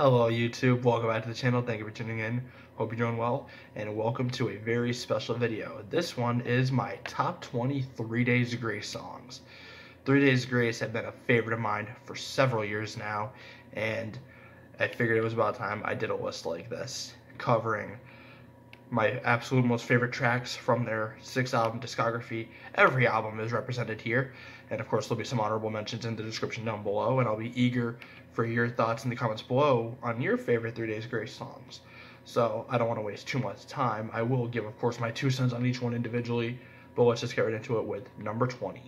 Hello YouTube, welcome back to the channel. Thank you for tuning in. Hope you're doing well, and welcome to a very special video. This one is my top 20 3 Days Grace songs. 3 Days Grace have been a favorite of mine for several years now, and I figured it was about time I did a list like this, covering my absolute most favorite tracks from their 6-album discography. Every album is represented here, and of course there'll be some honorable mentions in the description down below, and I'll be eager for your thoughts in the comments below on your favorite 3 Days Grace songs. So I don't want to waste too much time. I will give, of course, my 2 cents on each one individually, but let's just get right into it with number 20.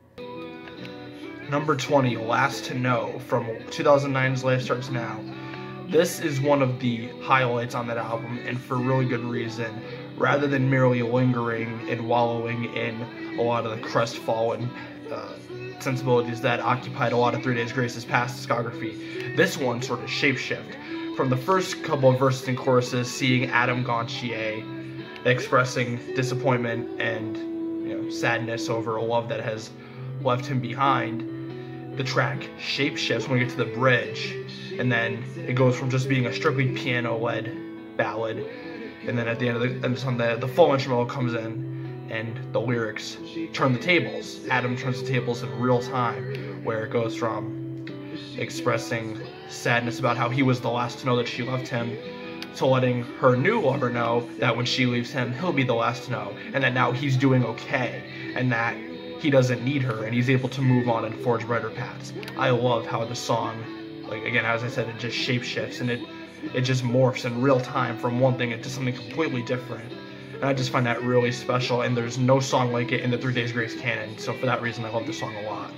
Number 20, Last to Know, from 2009's Life Starts Now. This is one of the highlights on that album, and for really good reason. Rather than merely lingering and wallowing in a lot of the crestfallen sensibilities that occupied a lot of 3 Days Grace's past discography, this one sort of shapeshift. From the first couple of verses and choruses, seeing Adam Gontier expressing disappointment and sadness over a love that has left him behind, the track shapeshifts when we get to the bridge, and then it goes from just being a strictly piano-led ballad, and then at the end of the song, the full instrumental comes in, and the lyrics turn the tables. Adam turns the tables in real time, where it goes from expressing sadness about how he was the last to know that she loved him, to letting her new lover know that when she leaves him, he'll be the last to know, and that now he's doing okay, and that he doesn't need her, and he's able to move on and forge brighter paths. I love how the song, like, again, as I said, it just shapeshifts, and it just morphs in real time from one thing into something completely different. And I just find that really special, and there's no song like it in the 3 Days Grace canon, so for that reason I love this song a lot.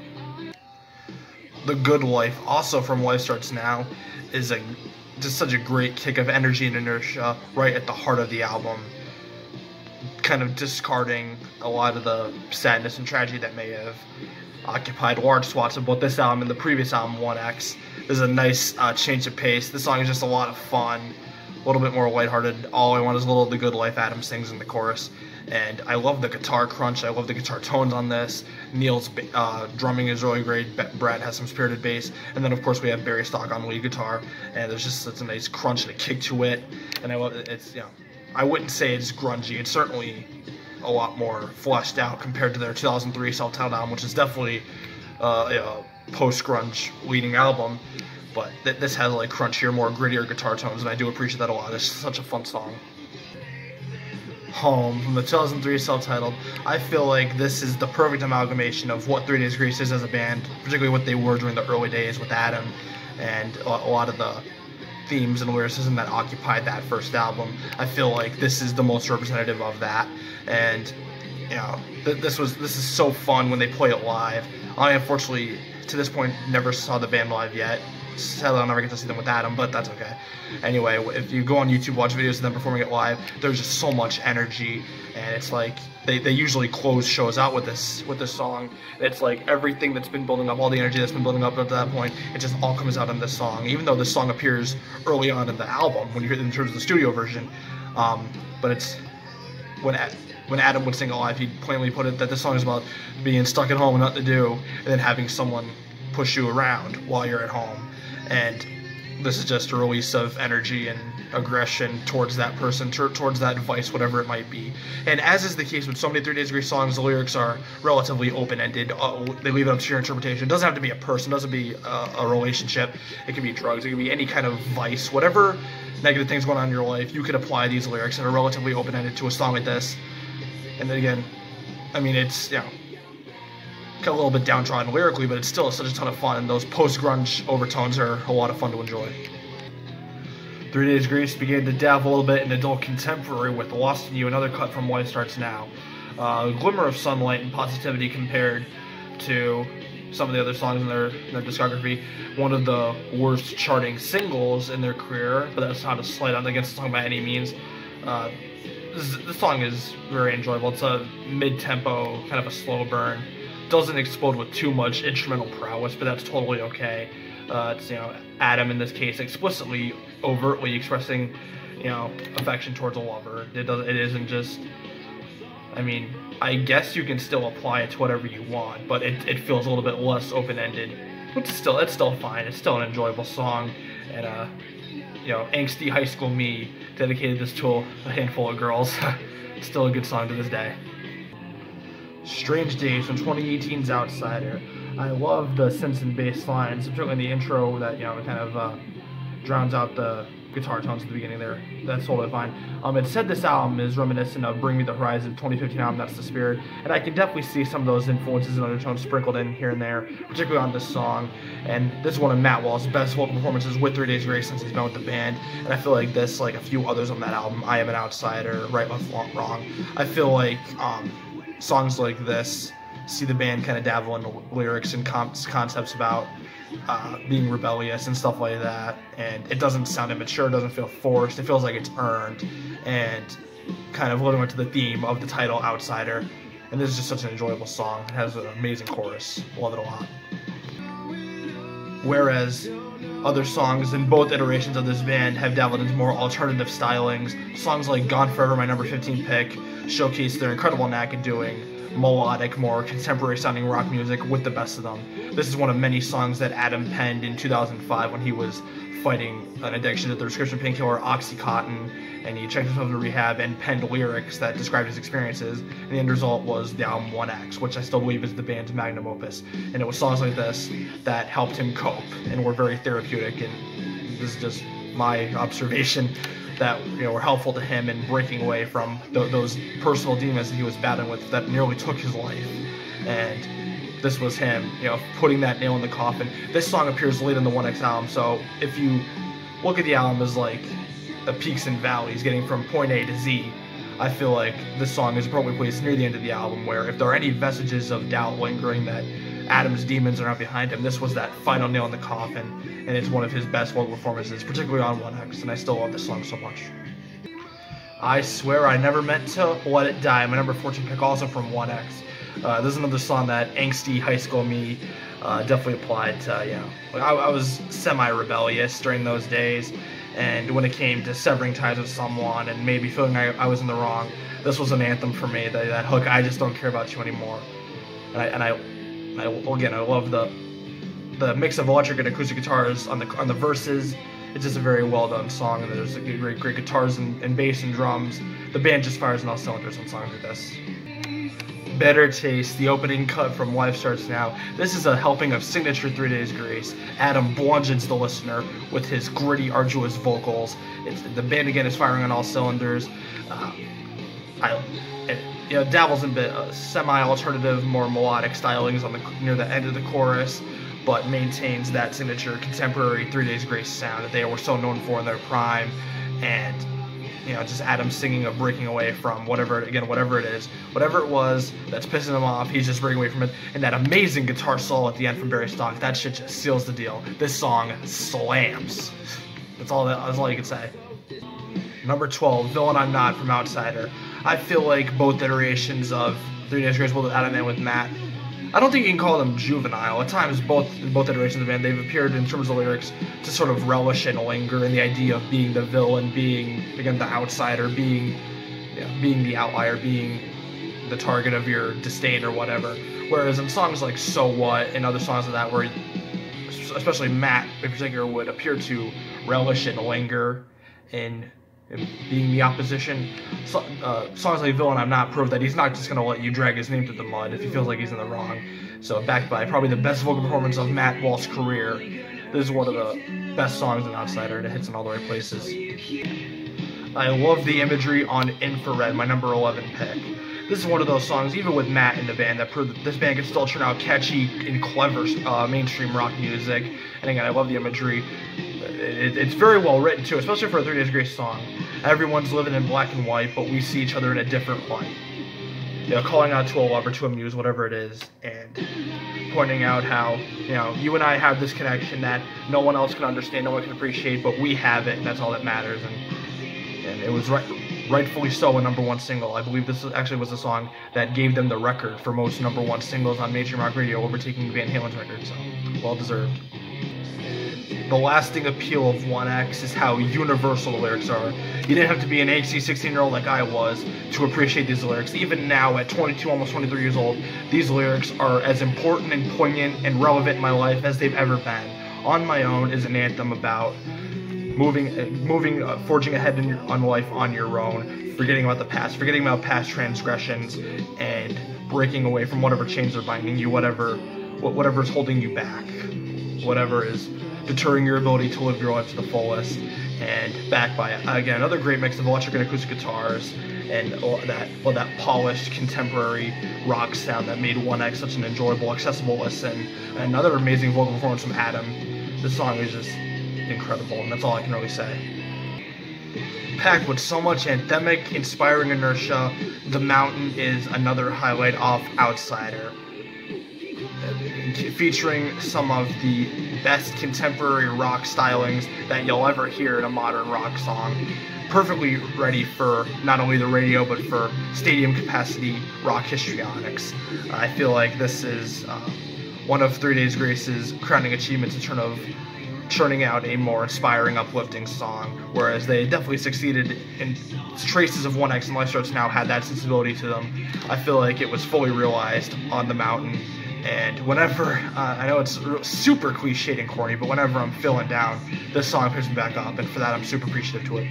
The Good Life, also from Life Starts Now, is just such a great kick of energy and inertia right at the heart of the album, kind of discarding a lot of the sadness and tragedy that may have occupied large swaths of both this album and the previous album, 1X. There's a nice change of pace. This song is just a lot of fun, a little bit more lighthearted. All I want is a little of the good life Adam sings in the chorus, and I love the guitar crunch. I love the guitar tones on this. Neil's drumming is really great. Brad has some spirited bass, and then of course we have Barry Stock on lead guitar, and there's just such a nice crunch and a kick to it. And I love it. It's, I wouldn't say it's grungy. It's certainly a lot more fleshed out compared to their 2003 self-titled album, which is definitely a post-grunge leading album. But this has like crunchier, more grittier guitar tones, and I do appreciate that a lot. It's such a fun song. Home, from the 2003 self-titled. I feel like this is the perfect amalgamation of what 3 Days Grace is as a band, particularly what they were during the early days with Adam, and a lot of the themes and lyricism that occupied that first album. I feel like this is the most representative of that, and this is so fun when they play it live. I unfortunately, to this point, never saw the band live yet. Sadly, I'll never get to see them with Adam, but that's okay. Anyway, if you go on YouTube, watch videos of them performing it live, there's just so much energy, and it's like they usually close shows out with this song. It's like everything that's been building up, all the energy that's been building up to that point, it just all comes out in this song. Even though this song appears early on in the album, when you hear it in terms of the studio version, but it's when Adam would sing it live, he'd plainly put it that this song is about being stuck at home and nothing to do, and then having someone push you around while you're at home. And this is just a release of energy and aggression towards that person, towards that vice, whatever it might be. And as is the case with so many 3 Days Grace songs, the lyrics are relatively open-ended. They leave it up to your interpretation. It doesn't have to be a person, it doesn't be a relationship. It can be drugs, it can be any kind of vice. Whatever negative things going on in your life, you could apply these lyrics that are relatively open-ended to a song like this. And then again, I mean, it's, got a little bit downtrodden lyrically, but it's still such a ton of fun, and those post-grunge overtones are a lot of fun to enjoy. 3 Days Grace began to dabble a little bit in adult contemporary with Lost in You, another cut from Life Starts Now. A glimmer of sunlight and positivity compared to some of the other songs in their discography. One of the worst charting singles in their career, but that's not a slight on against the song by any means. This song is very enjoyable. It's a mid-tempo, kind of a slow burn. Doesn't explode with too much instrumental prowess, but that's totally okay. It's Adam in this case explicitly, overtly expressing affection towards a lover. It isn't just, I mean, I guess you can still apply it to whatever you want, but it feels a little bit less open-ended. But it's still fine. It's still an enjoyable song, and angsty high school me dedicated this to a handful of girls. Still a good song to this day. Strange Days from 2018's Outsider. I love the synths and bass lines, particularly in the intro that kind of drowns out the guitar tones at the beginning there. That's totally fine. It said this album is reminiscent of Bring Me the Horizon 2015 album, That's the Spirit, and I can definitely see some of those influences and undertones sprinkled in here and there, particularly on this song. And this is one of Matt Wall's best vocal performances with 3 Days Grace since he's been with the band, and I feel like this, like a few others on that album, I Am an Outsider, Right, Left, Wrong, I feel like songs like this see the band kind of dabble in lyrics and concepts about being rebellious and stuff like that, and it doesn't sound immature, it doesn't feel forced, it feels like it's earned, and kind of living into the theme of the title Outsider. And this is just such an enjoyable song. It has an amazing chorus, love it a lot. Whereas other songs in both iterations of this band have dabbled into more alternative stylings, songs like Gone Forever, my number 15 pick, showcase their incredible knack at doing melodic, more contemporary sounding rock music with the best of them. This is one of many songs that Adam penned in 2005 when he was fighting an addiction to the prescription painkiller Oxycontin, and he checked himself into rehab and penned lyrics that described his experiences, and the end result was the album 1X, which I still believe is the band's magnum opus. And it was songs like this that helped him cope and were very therapeutic, and this is just my observation, that were helpful to him in breaking away from those personal demons that he was battling with that nearly took his life. And this was him, putting that nail in the coffin. This song appears late in the 1X album, so if you look at the album as like the peaks and valleys, getting from point A to Z, I feel like this song is probably placed near the end of the album, where if there are any vestiges of doubt lingering that Adam's demons are not behind him, this was that final nail in the coffin, and it's one of his best vocal performances, particularly on 1X, and I still love this song so much. I Swear I Never Meant to Let It Die, my number 14 pick, also from 1X. This is another song that angsty high school me definitely applied to, I was semi-rebellious during those days, and when it came to severing ties with someone and maybe feeling I was in the wrong, this was an anthem for me, that hook, I just don't care about you anymore. And I love the mix of electric and acoustic guitars on the verses. It's just a very well done song, and there's great guitars and bass and drums. The band just fires on all cylinders on songs like this. Better Taste, the opening cut from Life Starts Now. This is a helping of signature 3 Days Grace. Adam bludgeons the listener with his gritty, arduous vocals. The band again is firing on all cylinders. It dabbles in semi-alternative, more melodic stylings near the end of the chorus, but maintains that signature contemporary 3 Days Grace sound that they were so known for in their prime. And just Adam singing of breaking away from whatever it was that's pissing him off, he's just breaking away from it. And that amazing guitar solo at the end from Barry Stock, that shit just seals the deal. This song slams. That's all you can say. Number 12, Villain I'm Not from Outsider. I feel like both iterations of 3 Days Grace, both with Adam and with Matt, I don't think you can call them juvenile. At times, both iterations of the band, they've appeared in terms of lyrics to sort of relish and linger in the idea of being the villain, being, again, the outsider, being the outlier, being the target of your disdain or whatever. Whereas in songs like So What and other songs like that, where especially Matt in particular would appear to relish and linger in being the opposition. Songs like Villain I'm Not prove that he's not just going to let you drag his name through the mud if he feels like he's in the wrong. So backed by probably the best vocal performance of Matt Wall's career, this is one of the best songs in Outsider, and it hits in all the right places. I love the imagery on Infrared, my number 11 pick. This is one of those songs, even with Matt in the band, that prove that this band can still turn out catchy and clever mainstream rock music. And again, I love the imagery. It's very well written too, especially for a 3 Days Grace song. Everyone's living in black and white, but we see each other in a different light. Calling out to a lover, to a muse, whatever it is, and pointing out how, you and I have this connection that no one else can understand, no one can appreciate, but we have it, and that's all that matters. And it was rightfully so a number 1 single. I believe this actually was the song that gave them the record for most number 1 singles on mainstream rock radio, overtaking Van Halen's record, so well deserved. The lasting appeal of 1X is how universal the lyrics are. You didn't have to be an angsty 16-year-old like I was to appreciate these lyrics. Even now, at 22, almost 23 years old, these lyrics are as important and poignant and relevant in my life as they've ever been. On My Own is an anthem about forging ahead on life on your own, forgetting about the past, forgetting about past transgressions, and breaking away from whatever chains are binding you, whatever is holding you back, whatever is deterring your ability to live your life to the fullest. And backed by, again, another great mix of electric and acoustic guitars, and that polished contemporary rock sound that made 1X such an enjoyable, accessible listen. And another amazing vocal performance from Adam. This song is just incredible, and that's all I can really say. Packed with so much anthemic, inspiring inertia, The Mountain is another highlight off Outsider, featuring some of the best contemporary rock stylings that you'll ever hear in a modern rock song. Perfectly ready for not only the radio, but for stadium capacity rock histrionics. I feel like this is one of 3 Days Grace's crowning achievements in terms of churning out a more inspiring, uplifting song, whereas they definitely succeeded in traces of 1X and Life Starts Now had that sensibility to them. I feel like it was fully realized on The Mountain, and whenever, I know it's super cliched and corny, but whenever I'm feeling down, this song picks me back up, and for that I'm super appreciative to it.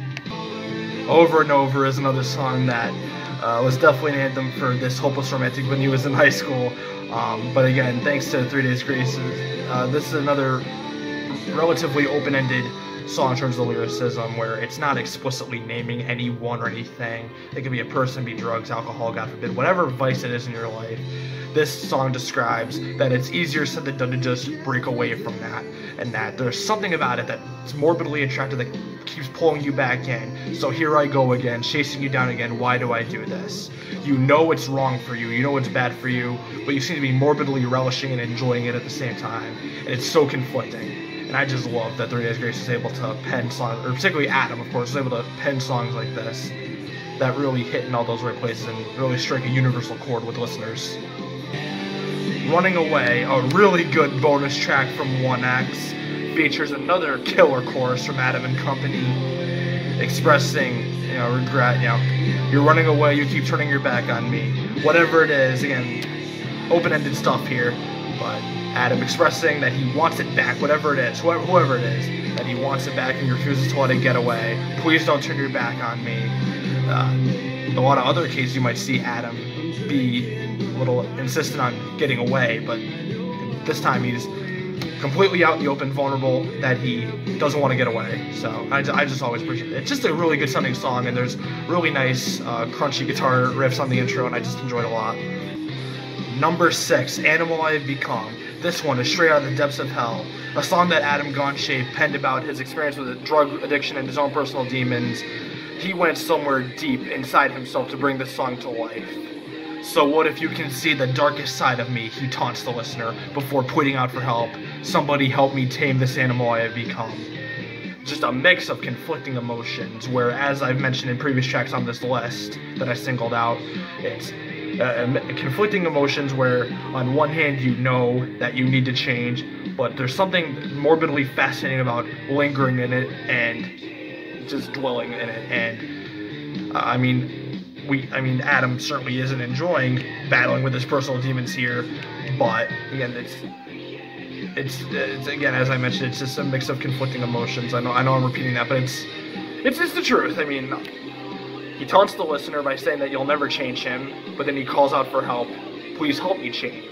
Over and Over is another song that was definitely an anthem for this hopeless romantic when he was in high school, but again, thanks to 3 Days Grace, this is another relatively open-ended song in terms of the lyricism, where it's not explicitly naming anyone or anything. It could be a person, be drugs, alcohol, God forbid, whatever vice it is in your life. This song describes that it's easier said than done to just break away from that, and that there's something about it that's morbidly attractive that keeps pulling you back in. So here I go again, chasing you down again. Why do I do this? You know it's wrong for you, you know it's bad for you, but you seem to be morbidly relishing and enjoying it at the same time, and it's so conflicting. And I just love that 3 Days Grace is able to pen songs, or particularly Adam, of course, is able to pen songs like this that really hit in all those right places and really strike a universal chord with listeners. Running Away, a really good bonus track from 1X, features another killer chorus from Adam and Company, expressing, regret, you're running away, you keep turning your back on me. Whatever it is, again, open-ended stuff here, but Adam expressing that he wants it back, whatever it is, whoever it is, that he wants it back and he refuses to let it get away. Please don't turn your back on me. In a lot of other cases, you might see Adam be a little insistent on getting away, but this time he's completely out in the open, vulnerable, that he doesn't want to get away. So I just always appreciate it. It's just a really good sounding song, and there's really nice crunchy guitar riffs on the intro, and I just enjoyed it a lot. Number 6, Animal I Have Become. This one is straight out of the depths of hell. A song that Adam Gonshea penned about his experience with a drug addiction and his own personal demons. He went somewhere deep inside himself to bring this song to life. So what if you can see the darkest side of me, he taunts the listener before pointing out for help. Somebody help me tame this animal I have become. Just a mix of conflicting emotions, where, as I've mentioned in previous tracks on this list that I singled out, it's conflicting emotions where on one hand you know that you need to change, but there's something morbidly fascinating about lingering in it and just dwelling in it. And I mean Adam certainly isn't enjoying battling with his personal demons here, but again it's again, as I mentioned, it's just a mix of conflicting emotions. I know I'm repeating that, but it's the truth. I mean, he taunts the listener by saying that you'll never change him, but then he calls out for help. Please help me change.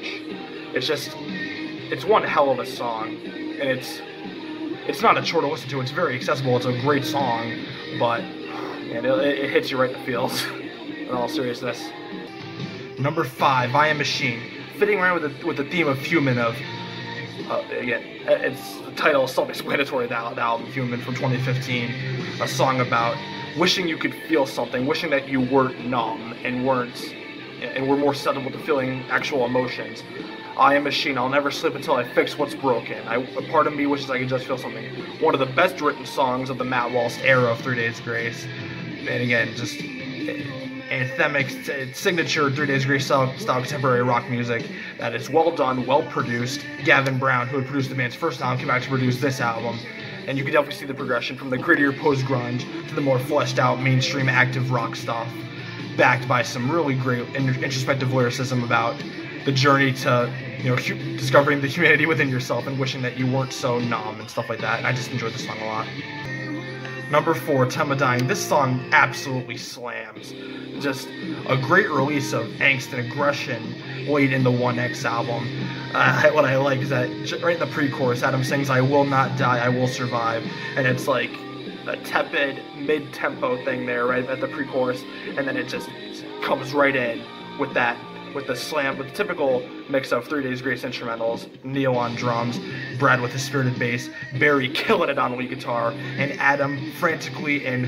It's one hell of a song, and it's not a chore to listen to. It's very accessible. It's a great song, but man, it hits you right in the feels. In all seriousness. Number 5, I Am Machine. Fitting right with the theme of Human, again, it's the title is self-explanatory, the album Human from 2015, a song about wishing you could feel something, wishing that you weren't numb and were more susceptible to feeling actual emotions. I am a machine, I'll never sleep until I fix what's broken. A part of me wishes I could just feel something. One of the best written songs of the Matt Walsh era of 3 Days Grace. And again, just anthemic, signature 3 Days Grace style contemporary rock music that is well done, well produced. Gavin Brown, who had produced the band's first album, came back to produce this album. And you can definitely see the progression from the grittier post-grunge to the more fleshed-out mainstream active rock stuff, backed by some really great introspective lyricism about the journey to you know, discovering the humanity within yourself and wishing that you weren't so numb and stuff like that. And I just enjoyed this song a lot. Number 4, Time of Dying. This song absolutely slams. Just a great release of angst and aggression late in the 1X album. What I like is that right in the pre-chorus, Adam sings, "I will not die, I will survive," and it's like a tepid mid-tempo thing there right at the pre-chorus, and then it just comes right in with that, with the slam, with the typical mix of 3 Days Grace instrumentals, Neil on drums, Brad with his spirited bass, Barry killing it on lead guitar, and Adam frantically and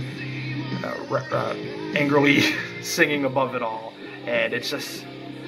angrily singing above it all. And it's just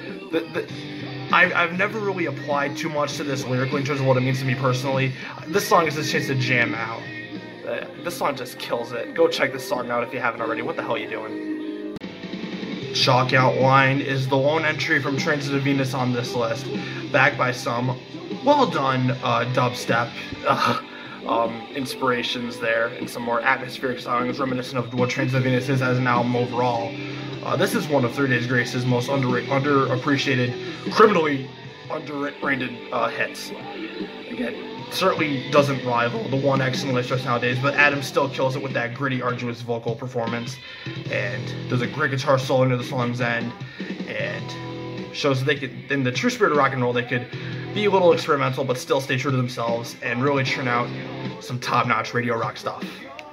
I've never really applied too much to this lyrically in terms of what it means to me personally. This song is a chance to jam out. This song just kills it. Go check this song out if you haven't already. What the hell are you doing? Chalk Outline is the lone entry from Transit of Venus on this list, backed by some well done dubstep inspirations there and some more atmospheric songs reminiscent of what Transit of Venus is as an album overall. This is one of 3 Days Grace's most underappreciated, criminally underrated hits. Again, certainly doesn't rival the 1X and Listros nowadays, but Adam still kills it with that gritty, arduous vocal performance, and there's a great guitar solo near the song's end, and shows that they could, in the true spirit of rock and roll, they could be a little experimental but still stay true to themselves and really churn out some top-notch radio rock stuff.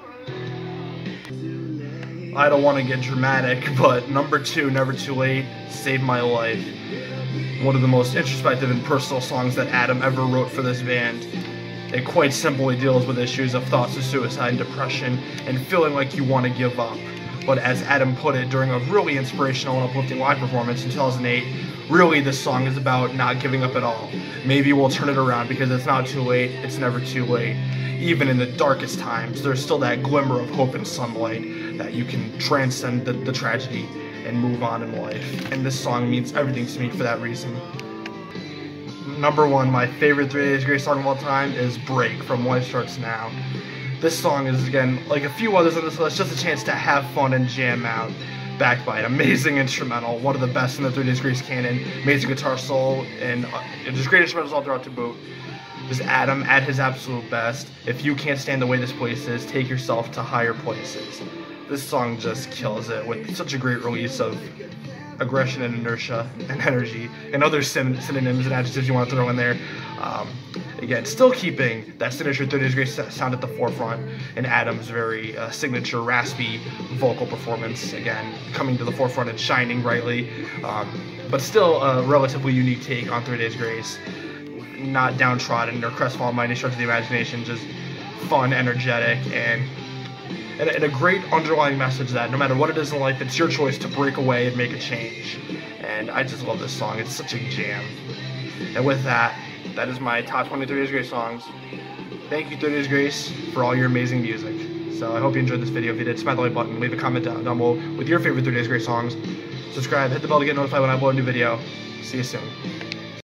I don't want to get dramatic, but number 2, Never Too Late, Saved My Life. One of the most introspective and personal songs that Adam ever wrote for this band. It quite simply deals with issues of thoughts of suicide and depression and feeling like you want to give up. But as Adam put it during a really inspirational and uplifting live performance in 2008, really this song is about not giving up at all. Maybe we'll turn it around because it's not too late, it's never too late. Even in the darkest times, there's still that glimmer of hope and sunlight that you can transcend the tragedy and move on in life. And this song means everything to me for that reason. Number 1, my favorite 3 Days Grace song of all time is Break from Life Starts Now. This song is, again, like a few others on this list, just a chance to have fun and jam out, backed by an amazing instrumental, one of the best in the 3 Days Grace canon, amazing guitar solo, and just great instrumentals all throughout to boot. Just Adam at his absolute best. If you can't stand the way this place is, take yourself to higher places. This song just kills it with such a great release of aggression and inertia and energy and other synonyms and adjectives you want to throw in there. Again, still keeping that signature 3 Days Grace sound at the forefront and Adam's very signature raspy vocal performance, again, coming to the forefront and shining brightly, but still a relatively unique take on 3 Days Grace. Not downtrodden or crestfallen by any stretch of the imagination, just fun, energetic, and a great underlying message that no matter what it is in life, it's your choice to break away and make a change. And I just love this song. It's such a jam. And with that, that is my top 20 3 Days Grace songs. Thank you, 3 Days Grace, for all your amazing music. So I hope you enjoyed this video. If you did, smash the like button, leave a comment down below with your favorite 3 Days Grace songs. Subscribe, hit the bell to get notified when I upload a new video. See you soon.